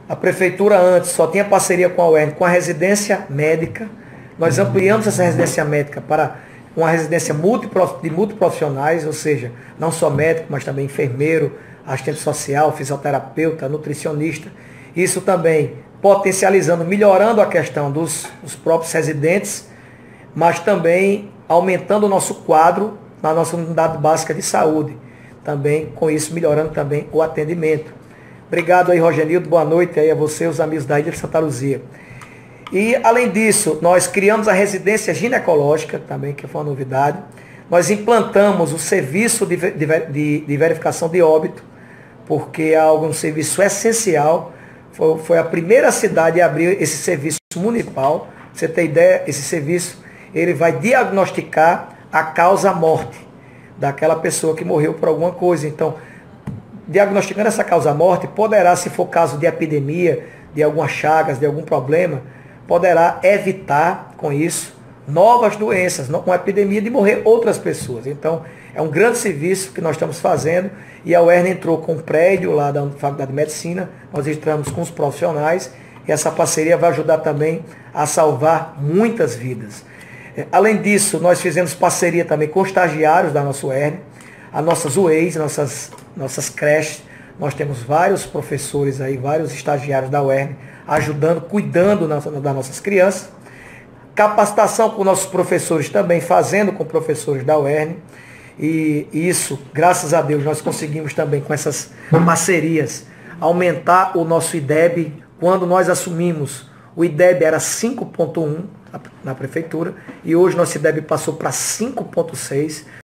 A prefeitura antes só tinha parceria com a UERN, com a residência médica. Nós ampliamos essa residência médica para uma residência de multiprofissionais, ou seja, não só médico, mas também enfermeiro, assistente social, fisioterapeuta, nutricionista. Isso também potencializando, melhorando a questão dos próprios residentes, mas também aumentando o nosso quadro na nossa unidade básica de saúde. Também, com isso, melhorando também o atendimento. Obrigado aí, Rogenildo. Boa noite aí a você, os amigos da Ilha de Santa Luzia. E, além disso, nós criamos a residência ginecológica, também, que foi uma novidade. Nós implantamos o serviço de verificação de óbito, porque é um serviço essencial. Foi a primeira cidade a abrir esse serviço municipal. Pra você ter ideia, esse serviço ele vai diagnosticar a causa-morte daquela pessoa que morreu por alguma coisa. Então, diagnosticando essa causa-morte, poderá, se for caso de epidemia, de algumas chagas, de algum problema, poderá evitar, com isso, novas doenças, uma epidemia de morrer outras pessoas. Então, é um grande serviço que nós estamos fazendo e a UERN entrou com um prédio lá da Faculdade de Medicina, nós entramos com os profissionais e essa parceria vai ajudar também a salvar muitas vidas. Além disso, nós fizemos parceria também com estagiários da nossa UERN, as nossas UEIs, nossas creches. Nós temos vários professores aí, vários estagiários da UERN, ajudando, cuidando das nossas crianças. Capacitação com nossos professores também, fazendo com professores da UERN. E isso, graças a Deus, nós conseguimos também, com essas parcerias, aumentar o nosso IDEB. Quando nós assumimos, o IDEB era 5,1 na prefeitura, e hoje nosso IDEB passou para 5,6.